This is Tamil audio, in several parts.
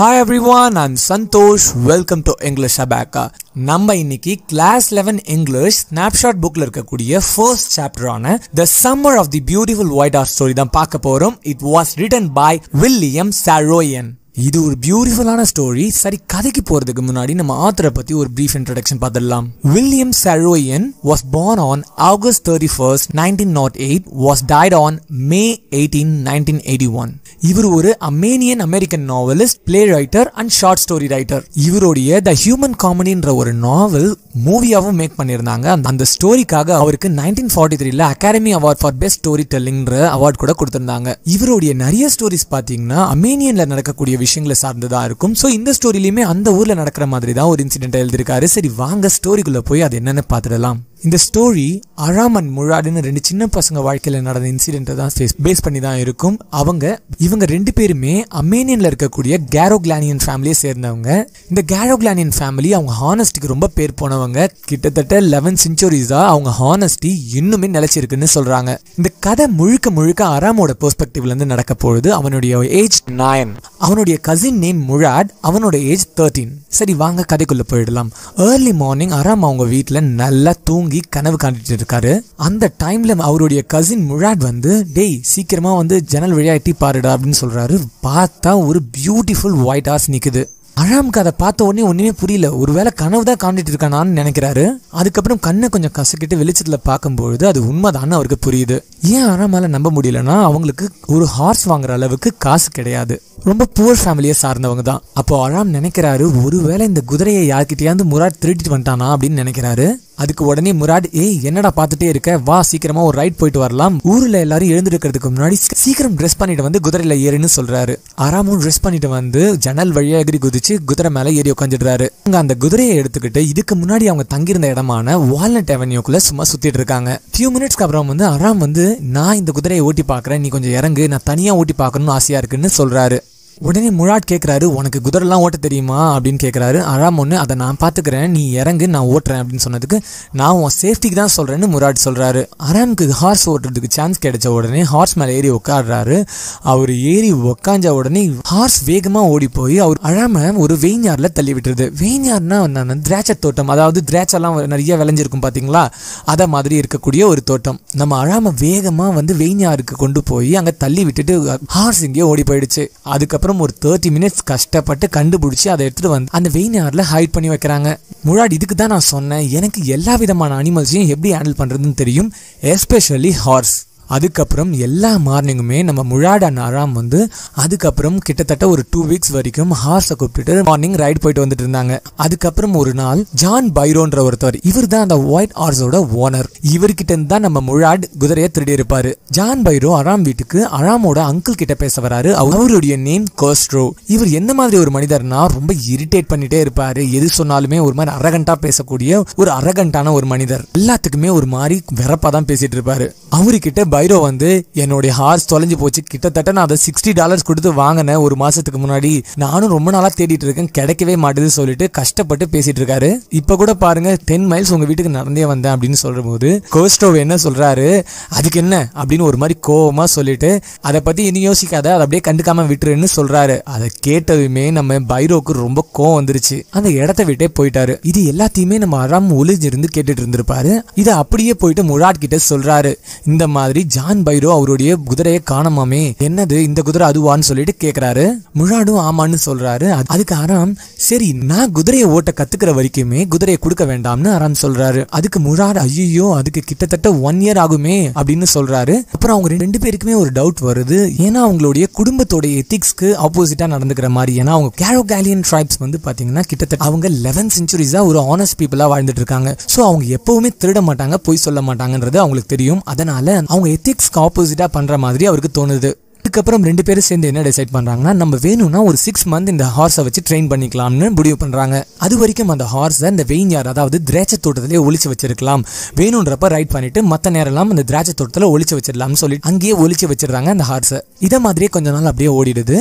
Hi everyone, I'm Santosh. Welcome to English Abaka. நம்ம இன்னைக்கு கிளாஸ் 11 English Snapshot bookல இருக்கக்கூடிய first chapter ஆன The Summer of the Beautiful White Horse story தான் பார்க்க போறோம். It was written by William Saroyan. இது ஒரு பியூட்டிஃபுல்லான ஸ்டோரி. சரி, கதைக்கு போறதுக்கு முன்னாடி நம்ம ஆத்தரை பத்தி ஒரு brief introduction பார்த்துடலாம். William Saroyan was born on August 31st, 1908, was died on May 18, 1981. இவர் ஒரு Armenian American novelist, playwright and short story writer. இவருடைய த ஹியூமன் காமெடின்ற ஒரு நாவல் மூவியாவும் மேக் பண்ணியிருந்தாங்க. அந்த ஸ்டோரிக்காக அவருக்கு 1943ல academy award for best story டெல்லிங்ன்ற அவார்ட் கூட கொடுத்திருந்தாங்க. இவருடைய நிறைய ஸ்டோரிஸ் பாத்தீங்கன்னா அர்மேனியன்ல நடக்கக்கூடிய விஷயங்களை சார்ந்ததா இருக்கும். சோ இந்த ஸ்டோரியிலுமே அந்த ஊர்ல நடக்கிற மாதிரி தான் ஒரு இன்சிடென்ட் எழுதிருக்காரு. சரி, வாங்க ஸ்டோரிக்குள்ள போய் அது என்னன்னு பாத்துடலாம். இந்த ஸ்டோரி அராம் அண்ட் முராட்னு ரெண்டு சின்ன பசங்க வாழ்க்கையில நடந்த இன்சிடென்ட்டை தான் பேஸ் பண்ணி தான் இருக்கும். இவங்க ரெண்டு பேருமே அர்மேனியன்ல இருக்கக்கூடிய கேரோக்லானியன் ஃபேமிலியை சேர்ந்தவங்க. இந்த கேரோக்லானியன் ஃபேமிலி அவங்க ஹானஸ்டிக்கு ரொம்ப பேர் போனவங்க. கிட்டத்தட்ட 11 செஞ்சுரிஸா அவங்க ஹானஸ்டி இன்னுமே நிலைச்சிருக்குன்னு சொல்றாங்க. இந்த கதை முழுக்க அராமோட பெர்ஸ்பெக்டிவ்ல இருந்து நடக்க போகுது. அவனுடைய ஏஜ் 9. அவனுடைய கசின் நேம் முராட், அவனோட ஏஜ் 13. சரி, வாங்க கதைக்குள்ள போயிடலாம். ஏர்லி மார்னிங் அராம் அவங்க வீட்டுல நல்லா தூங்கி கனவு காண்டிட்டு இருக்காரு. அந்த டைம்ல அவருடைய கசின் முராட் டேய் சீக்கிரமா ஜன்னல் வழியா எட்டி பாருடா அப்படின்னு சொல்றாரு. பார்த்தா ஒரு பியூட்டிஃபுல் ஒயிட் ஹார்ஸ் நிக்குது. அராமுக்கு அதை பார்த்த உடனே ஒண்ணுமே புரியல. ஒருவேளை கனவு தான் காண்டிட்டு இருக்கானான்னு நினைக்கிறாரு. அதுக்கப்புறம் கண்ணை கொஞ்சம் கசக்கிட்டு வெளிச்சத்துல பார்க்கும்பொழுது அது உண்மைதான்னு அவருக்கு புரியுது. ஏன் அராமால நம்ப முடியலன்னா அவங்களுக்கு ஒரு ஹார்ஸ் வாங்குற அளவுக்கு காசு கிடையாது. ரொம்ப புவர் ஃபேமிலியை சார்ந்தவங்க தான். அப்போ அராம் நினைக்கிறாரு, ஒருவேளை இந்த குதிரையை யார்கிட்டயாவது முராட் திருடிட்டு வந்துட்டானா அப்படின்னு நினைக்கிறாரு. அதுக்கு உடனே முராட், ஏய் என்னடா பார்த்துட்டே இருக்க, வா சீக்கிரமா ஒரு ரைட் போயிட்டு வரலாம். ஊர்ல எல்லாரும் எழுந்திருக்கிறதுக்கு முன்னாடி சீக்கிரம் ட்ரெஸ் பண்ணிட்டு குதிரையில ஏறுன்னு சொல்றாரு. அராமும் ட்ரெஸ் பண்ணிட்டு ஜன்னல் வழியா எகிரி குதிச்சு குதிரை மேல ஏறி உட்காந்துடுறாரு. அங்க அந்த குதிரையை எடுத்துக்கிட்டு இதுக்கு முன்னாடி அவங்க தங்கியிருந்த இடமான வால்நட் அவென்யூக்குள்ள சும்மா சுத்திட்டு இருக்காங்க. ஃபியூ மினிட்ஸ்க்கு அப்புறம் அராம் நான் இந்த குதிரையை ஓட்டி பாக்குறேன், நீ கொஞ்சம் இறங்கு, நான் தனியா ஓட்டி பாக்கணும்னு ஆசையா இருக்குன்னு சொல்றாரு. உடனே முராட் கேட்கிறாரு, உனக்கு குதிரைலாம் ஓட்ட தெரியுமா அப்படின்னு கேட்கிறாரு. அராம் அதை நான் பாத்துக்கிறேன், நீ இறங்கு, நான் ஓட்டுறேன் அப்படின்னு சொன்னதுக்கு நான் உன் சேஃப்டிக்கு தான் சொல்றேன்னு முராட் சொல்றாரு. அராமுக்கு ஹார்ஸ் ஓட்டுறதுக்கு சான்ஸ் கிடைச்ச உடனே ஹார்ஸ் மேல ஏறி உட்காடுறாரு. அவர் ஏறி உக்காஞ்ச உடனே ஹார்ஸ் வேகமா ஓடி போய் அவர் அராம ஒரு வெயின்யார்ட்ல தள்ளி விட்டுருது. வெயின்யார்ட்னா திராட்சை தோட்டம், அதாவது திராட்சைலாம் நிறைய விளைஞ்சிருக்கும் பாத்தீங்களா, அத மாதிரி இருக்கக்கூடிய ஒரு தோட்டம். நம்ம அராம வேகமா வெயின்யார்டுக்கு கொண்டு போய் அங்க தள்ளி விட்டுட்டு ஹார்ஸ் இங்கே ஓடி போயிடுச்சு. அதுக்கப்புறம் ஒரு 30 மினிட்ஸ் கஷ்டப்பட்டு கண்டுபிடிச்சு அதை எடுத்துட்டு அந்த வெயின்யார்ட்ல ஹைட் பண்ணி வைக்கிறாங்க. முராட், இதுக்கு தான் நான் சொன்னேன், எனக்கு எல்லா விதமான அனிமல்ஸையும் எப்படி ஹேண்டில் பண்றதுன்னு தெரியும், எஸ்பெஷலி ஹார்ஸ். அதுக்கப்புறம் எல்லா மார்னிங்குமே நம்ம முராட் அண்ட் அராம் அதுக்கப்புறம் கிட்டத்தட்ட ஒரு 2 வீக்ஸ் வரைக்கும் ஹார்ஸை கூப்பிட்டு மார்னிங் ரைட் போயிட்டு வந்துட்டு இருந்தாங்க. அதுக்கப்புறம் ஒரு நாள் ஜான் பைரோன்ற ஒருத்தர், இவர் தான் அந்த ஒயிட் ஹார்ஸோட ஓனர். இவர்கிட்ட இருந்து தான் நம்ம முராட் குதிரையை திருடி இருப்பாரு. ஜான் பைரோ அராம் வீட்டுக்கு அராமோட அங்கிள் கிட்ட பேச வராரு. அவருடைய நேம் கோஸ்ட்ரோ. இவர் எந்த மாதிரி ஒரு மனிதர்னா ரொம்ப இரிட்டேட் பண்ணிட்டே இருப்பாரு. எது சொன்னாலுமே ஒரு மாதிரி அரகண்டா பேசக்கூடிய ஒரு அரகண்டான ஒரு மனிதர். எல்லாத்துக்குமே ஒரு மாதிரி வெறப்பா தான் பேசிட்டு இருப்பாரு. அவர்கிட்ட பைரோ என்னுடைய ஹார்ஸ் தொலைஞ்சு போச்சு, கிட்டத்தட்ட நான் அதை $60 கொடுத்து வாங்கினேன் ஒரு மாசத்துக்கு முன்னாடி, நானும் ரொம்ப நாளா தேடிட்டு இருக்கேன், கிடைக்கவே மாட்டேது சொல்லிட்டு கஷ்டப்பட்டு பேசிட்டு இருக்காரு. இப்ப கூட பாருங்க 10 மைல்ஸ் உங்க வீட்டுக்கு நடந்தே வந்தேன் அப்படின்னு சொல்ற போது கோஸ்டோ என்ன சொல்றாரு, அதுக்கு என்ன அப்படின்னு ஒரு மாதிரி கோவமா சொல்லிட்டு அதை பத்தி இனி யோசிக்காத, அதை அப்படியே கண்டுக்காம விட்டுருன்னு சொல்றாரு. அதை கேட்டதுமே நம்ம பைரோக்கு ரொம்ப கோவம் வந்துருச்சு. அந்த இடத்த விட்டே போயிட்டாரு. இது எல்லாத்தையுமே நம்ம அராம் ஒளிஞ்சிருந்து கேட்டுட்டு இருந்திருப்பாரு. இதை அப்படியே போயிட்டு முராட் கிட்ட சொல்றாரு, இந்த மாதிரி ஜான் பைரோ அவருடைய குதிரையை காணமாமே, என்னது இந்த குதிரை அதுவான்னு சொல்லிட்டு கேக்குறாரு. முராடும் ஆமான்னு சொல்றாரு. அதுக்கு அராம், சரி நான் குதிரையை ஓட்ட கத்துக்கிற வரைக்குமே குதிரையை கொடுக்க வேண்டாம்னு அராம் சொல்றாரு. அதுக்கு முராட், ஐயோ அதுக்கு கிட்டத்தட்ட 1 இயர் ஆகுமே அப்படின்னு சொல்றாரு. அப்புறம் அவங்க ரெண்டு பேருக்குமே ஒரு டவுட் வருது. ஏன்னா அவங்களுடைய குடும்பத்தோட எத்திக்ஸ்க்கு ஆப்போசிட்டா நடந்துக்கிற மாதிரி. ஏன்னா அவங்க கேரோகாலியன் ட்ரைப்ஸ் பாத்தீங்கன்னா கிட்டத்தட்ட அவங்க 11 செஞ்சுரிஸா ஒரு ஆனஸ்ட் பீப்புளா வாழ்ந்துட்டு இருக்காங்க. சோ அவங்க எப்பவுமே திருட மாட்டாங்க, பொய் சொல்ல மாட்டாங்கன்றது அவங்களுக்கு தெரியும். அதனால அவங்க எத்திக்ஸ்க்கு ஆப்போசிட்டா பண்ற மாதிரி அவருக்கு தோணுது. அதுக்கப்புறம் ரெண்டு பேரும் சேர்ந்து என்ன டிசைட் பண்றாங்கன்னா, நம்ம வேணும்னா ஒரு 6 மந்த் இந்த ஹார்ஸை வச்சு ட்ரெயின் பண்ணிக்கலாம்னு முடிவு பண்றாங்க. அது வரைக்கும் அந்த ஹார்ஸை இந்த வெயின்யார்ட், அதாவது திராட்சை தோட்டத்திலே ஒளிச்சு வச்சிருக்கலாம், வேணும்ன்றப்ப ரைட் பண்ணிட்டு மத்த நேரம் அந்த திராட்சை தோட்டத்துல ஒளிச்சு வச்சிடலாம்னு சொல்லிட்டு அங்கேயே ஒளிச்சு வச்சிடறாங்க அந்த ஹார்ஸை. இதை மாதிரியே கொஞ்ச நாள் அப்படியே ஓடிடுது.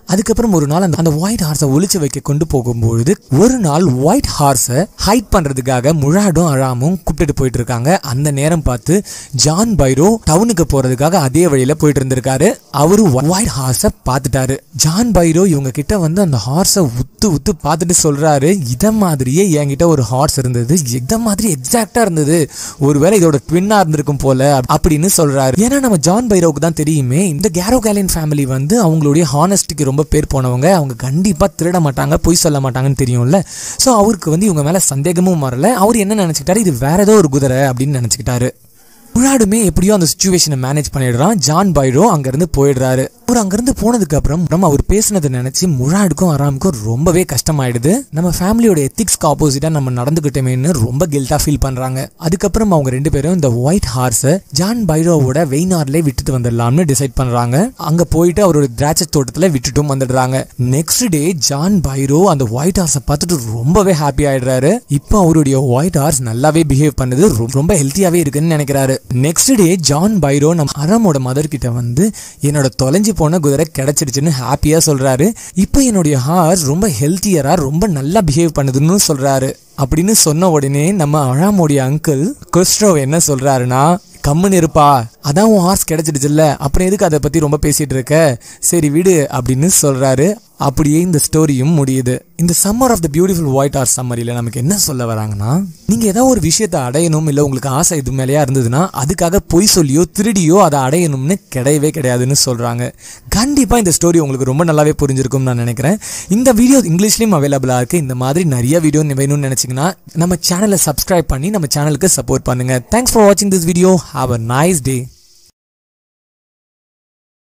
அதுக்கப்புறம் ஒரு நாள் அந்த ஒயிட் ஹார்ஸை ஒளிச்சு வைக்க கொண்டு போகும்பொழுது ஒரு நாள் ஒயிட் ஹார்ஸை ஹைட் பண்றதுக்காக முராடும் அராமும் கூப்பிட்டு போயிட்டு இருக்காங்க. அந்த நேரம் பார்த்து ஜான் பைரோ டவுனுக்கு போறதுக்காக அதே வழியில போயிட்டு இருந்திருக்காரு. அவரு ஒயிட் ஹார்ஸை பார்த்துட்டாரு. ஜான் பைரோ இவங்க கிட்ட வந்து அந்த ஹார்ஸை உத்து பார்த்துட்டு சொல்றாரு, இத மாதிரியே என்கிட்ட ஒரு ஹார்ஸ் இருந்தது, இத மாதிரி எக்ஸாக்டா இருந்தது, ஒருவேளை இதோட ட்வின்னா இருந்திருக்கும் போல அப்படின்னு சொல்றாரு. ஏன்னா நம்ம ஜான் பைரோவுக்கு தான் தெரியுமே, இந்த கேரோகாலியன் ஃபேமிலி வந்து அவங்களுடைய ஹானஸ்டிக்கு ரொம்ப பேர் போனவங்க, அவங்க கண்டிப்பா திருட மாட்டாங்க, பொய் சொல்ல மாட்டாங்கன்னு தெரியும்ல. சோ அவருக்கு வந்து இவங்க மேல சந்தேகமும் வரல. அவர் என்ன நினைச்சுக்கிட்டாரு, இது வேற ஏதோ ஒரு குதிரை அப்படின்னு நினைச்சுக்கிட்டாரு. முராடுமே எப்படியோ அந்த சிச்சுவேஷனை மேனேஜ் பண்ணிடுறான். ஜான் பைரோ அங்கிருந்து போயிடுறாரு. அவர் அங்கிருந்து போனதுக்கு அப்புறம் அவர் பேசினதை நினைச்சு முராடுக்கும் அராமுக்கும் ரொம்பவே கஷ்டமாயிடுது. நம்ம ஃபேமிலியோட எத்திக்ஸ்க்கு ஆப்போசிட்டா நம்ம நடந்துகிட்டோமேன்னு ரொம்ப கில்ட்டா ஃபீல் பண்றாங்க. அதுக்கப்புறம் அவங்க ரெண்டு பேரும் இந்த ஒயிட் ஹார்ஸை ஜான் பைரோவோட வெய்னார்ல விட்டுட்டு வந்துடலாம்னு டிசைட் பண்றாங்க. அங்க போயிட்டு அவரோட திராட்சை தோட்டத்துல விட்டுட்டும் வந்துடுறாங்க. நெக்ஸ்ட் டே ஜான் பைரோ அந்த ஒயிட் ஹார்ஸை பார்த்துட்டு ரொம்பவே ஹாப்பி ஆயிடுறாரு. இப்போ அவருடைய ஒயிட் ஹார்ஸ் நல்லாவே பிஹேவ் பண்ணுது, ரொம்ப ஹெல்த்தியாவே இருக்குன்னு நினைக்கிறாரு. நெக்ஸ்ட் டே ஜான் பைரோ நம்ம அரமோட மதர் கிட்ட வந்து என்னோட தொலைஞ்சு போன குதிரை கிடைச்சிடுச்சுன்னு ஹாப்பியா சொல்றாரு. இப்போ என்னுடைய ஹார்ஸ் ரொம்ப ஹெல்த்தியரா ரொம்ப நல்லா பிஹேவ் பண்ணுதுன்னு சொல்றாரு. அப்படின்னு சொன்ன உடனே நம்ம அராமோடைய அங்கிள் கொஸ்ட்ரோ என்ன சொல்றாருன்னா, கம்முன்னு இருப்பா, அதான் உன் ஹார்ஸ் கிடைச்சிடுச்சுல்ல, அப்புறம் எதுக்கு அதை பத்தி ரொம்ப பேசிட்டு இருக்க, சரி விடு அப்படின்னு சொல்றாரு. அப்படியே இந்த ஸ்டோரியும் முடியுது. இந்த summer of the beautiful white horse சம்மரியில நமக்கு என்ன சொல்ல வராங்கன்னா, நீங்க ஏதாவது ஒரு விஷயத்தை அடையணும் இல்ல உங்களுக்கு ஆசை இது மேலேயா இருந்ததுன்னா அதுக்காக பொய் சொல்லியோ திருடியோ அதை அடையணும்னு கிடையவே கிடையாதுன்னு சொல்றாங்க. கண்டிப்பா இந்த ஸ்டோரி உங்களுக்கு ரொம்ப நல்லாவே புரிஞ்சிருக்கும் நான் நினைக்கிறேன். இந்த வீடியோ இங்கிலீஷ்லயும் அவைலபிளா இருக்கு. இந்த மாதிரி நிறைய வீடியோ வேணும்னு நினைச்சீங்கன்னா நம்ம சேனலை சப்ஸ்கிரைப் பண்ணி நம்ம சேனலுக்கு சப்போர்ட் பண்ணுங்க. தேங்க்ஸ் ஃபார் வாட்சிங் this video. Have a nice day.